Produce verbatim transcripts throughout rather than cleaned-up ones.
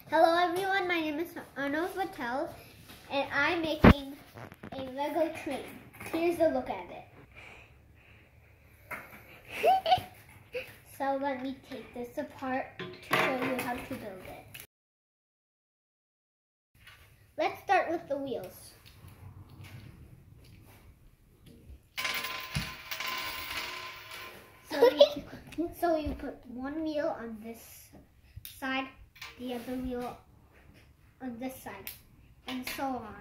Hello everyone, my name is Arnav Patel and I'm making a Lego train. Here's a look at it. So let me take this apart to show you how to build it. Let's start with the wheels. So you, so you put one wheel on this side, the other wheel on this side, and so on.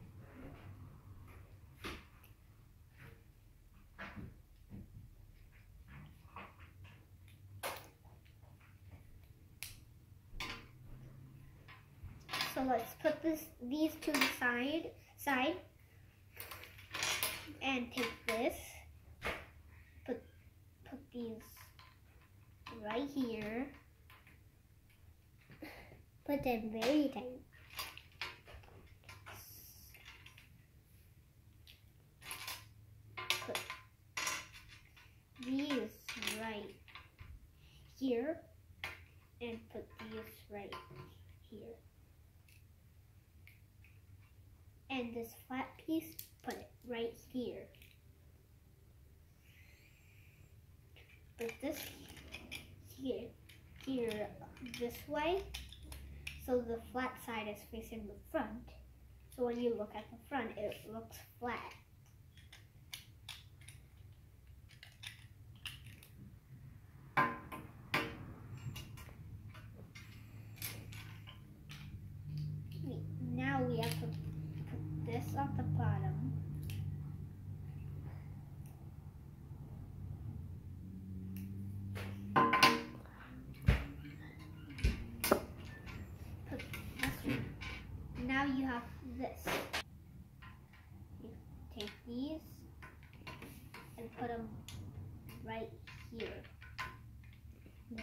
So let's put this these to the side side and take this, put put these right here. Put them very tight. Put these right here and put these right here. And this flat piece, put it right here. Put this here, here this way. So the flat side is facing the front. So when you look at the front, it looks flat. Now we have to put this on the bottom. Now you have this. You take these and put them right here. No.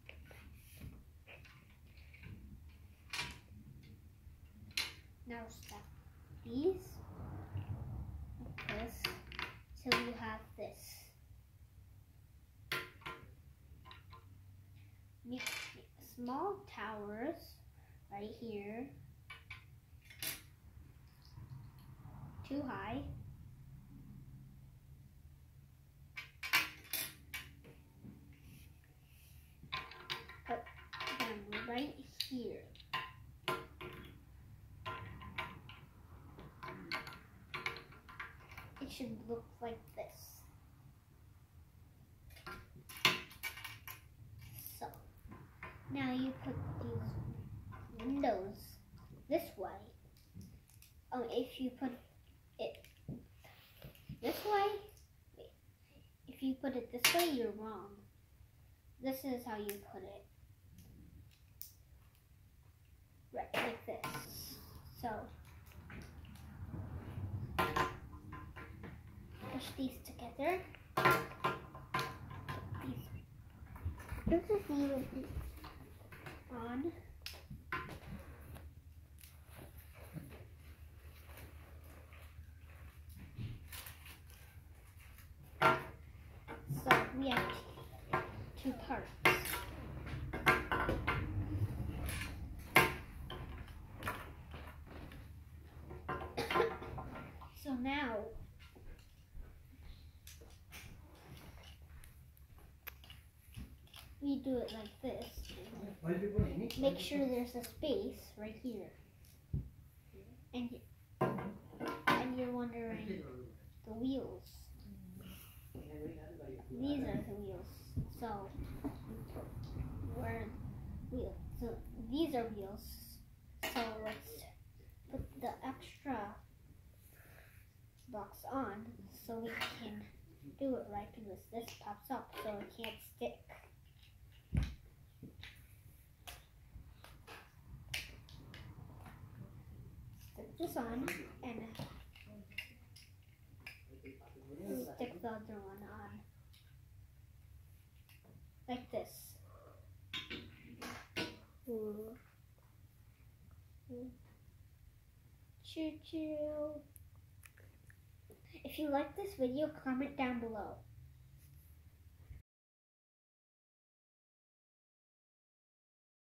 Now stack these like this till you have this. Make small towers right here. Too high. Put them right here. It should look like this. So, now you put these windows this way. Oh, if you put it this way, if you put it this way, you're wrong. This is how you put it. Right, like this. So, push these together. These, this is even on. So we have two parts. So now we do it like this. Make sure there's a space right here. And and you're wondering the wheels. These are the wheels. So where wheels? So these are wheels. So let's put the extra box on so we can do it right, because this pops up so it can't stick. Stick this on and stick the other one on. Like this. Ooh. Ooh. Choo choo. If you like this video, comment down below.